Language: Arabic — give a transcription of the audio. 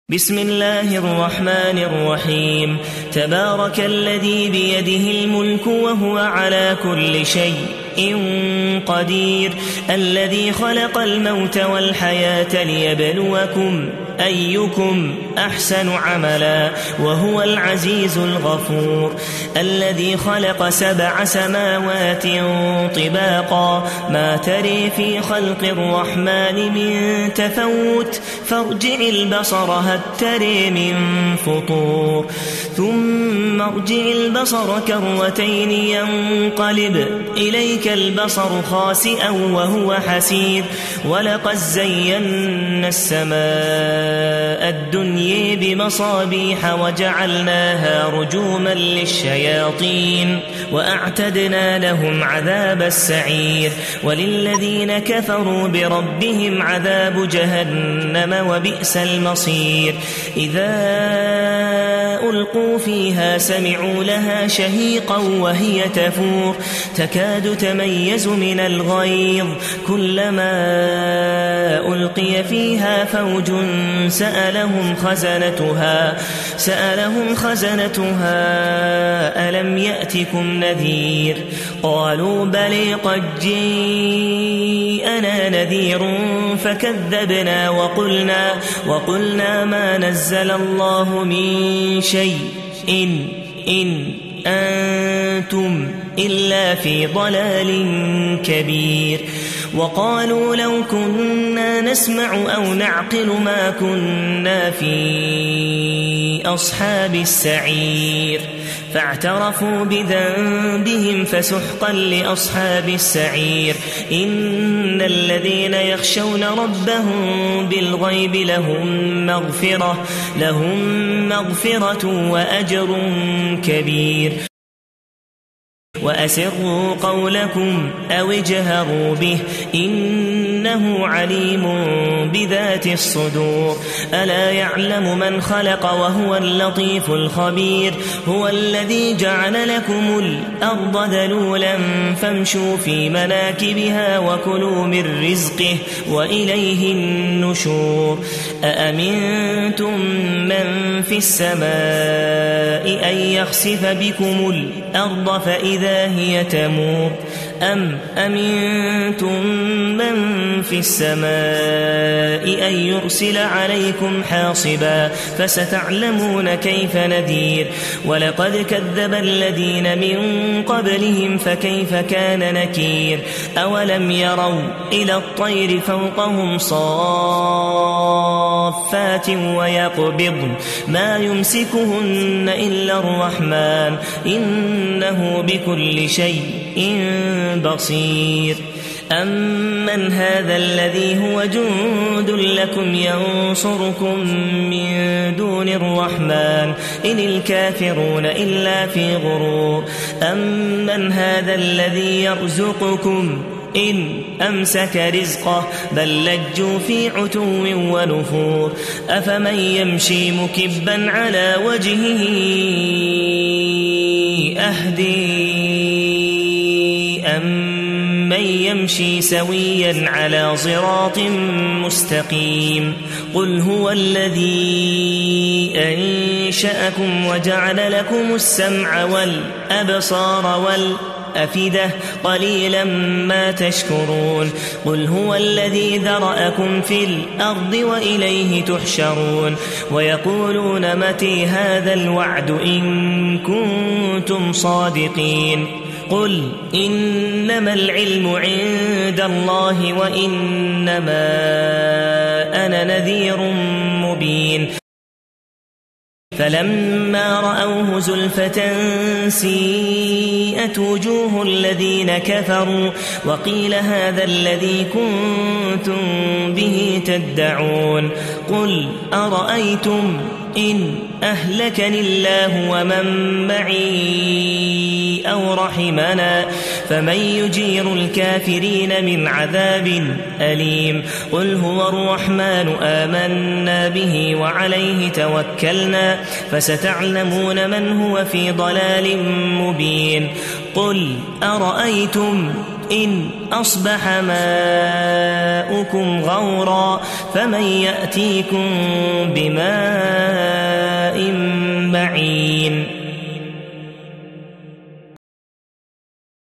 بسم الله الرحمن الرحيم. تبارك الذي بيده الملك وهو على كل شيء قدير، الذي خلق الموت والحياة ليبلوكم أيكم أحسن عملا وهو العزيز الغفور، الذي خلق 7 سماوات طباقا ما تري في خلق الرحمن من تفوت فارجع البصر هل تري من فطور، ثم ارجع البصر كرتين ينقلب إليك البصر خاسئا وهو حسير، ولقد زينا السماء الدنيا بمصابيح وجعلناها رجوما للشياطين وأعتدنا لهم عذاب السعير، وللذين كفروا بربهم عذاب جهنم وبئس المصير. إذا ألقوا فيها سمعوا لها شهيقا وهي تفور تكاد تميز من الغيظ، كلما ألقي فيها فوج سألهم خزنتها ألم يأتكم نذير، قالوا بلى قد جاءنا نذير فكذبنا وقلنا ما نزل الله من شيء إن أنتم إلا في ضلال كبير. وقالوا لو كنا نسمع أو نعقل ما كنا في أصحاب السعير، فاعترفوا بذنبهم فسحقا لأصحاب السعير. إن الذين يخشون ربهم بالغيب لهم مغفرة وأجر كبير. وأسروا قولكم أو اجهروا به إنه عليم بذات الصدور، ألا يعلم من خلق وهو اللطيف الخبير. هو الذي جعل لكم الأرض ذلولا فامشوا في مناكبها وكلوا من رزقه وإليه النشور. أأمنتم من في السماء أن يخسف بكم الأرض فإذا هي تمور، أم أمنتم من في السماء أن يرسل عليكم حاصبا فستعلمون كيف نذير. ولقد كذب الذين من قبلهم فكيف كان نكير. أولم يروا إلى الطير فوقهم صافات ويقبضن ما يمسكهن إلا الرحمن إنه بكل شيء بصير. أمن هذا الذي هو جند لكم ينصركم من دون الرحمن إن الكافرون إلا في غرور. أمن هذا الذي يرزقكم إن أمسك رزقه بل لجوا في عتو ونفور. أفمن يمشي مكبا على وجهه أهدي أم من يمشي سويا على صراط مستقيم. قل هو الذي أنشأكم وجعل لكم السمع والأبصار والأفئدة قليلا ما تشكرون. قل هو الذي ذرأكم في الأرض وإليه تحشرون. ويقولون متى هذا الوعد إن كنتم صادقين. قل إنما العلم عند الله وإنما أنا نذير مبين. فلما رأوه زلفة سيئت وجوه الذين كفروا وقيل هذا الذي كنتم به تدعون. قل أرأيتم إن أهلكني الله ومن معي أو رحمنا فمن يجير الكافرين من عذاب أليم. قل هو الرحمن آمنا به وعليه توكلنا فستعلمون من هو في ضلال مبين. قل أرأيتم إن أصبح ماؤكم غورا فمن يأتيكم بماء العالمين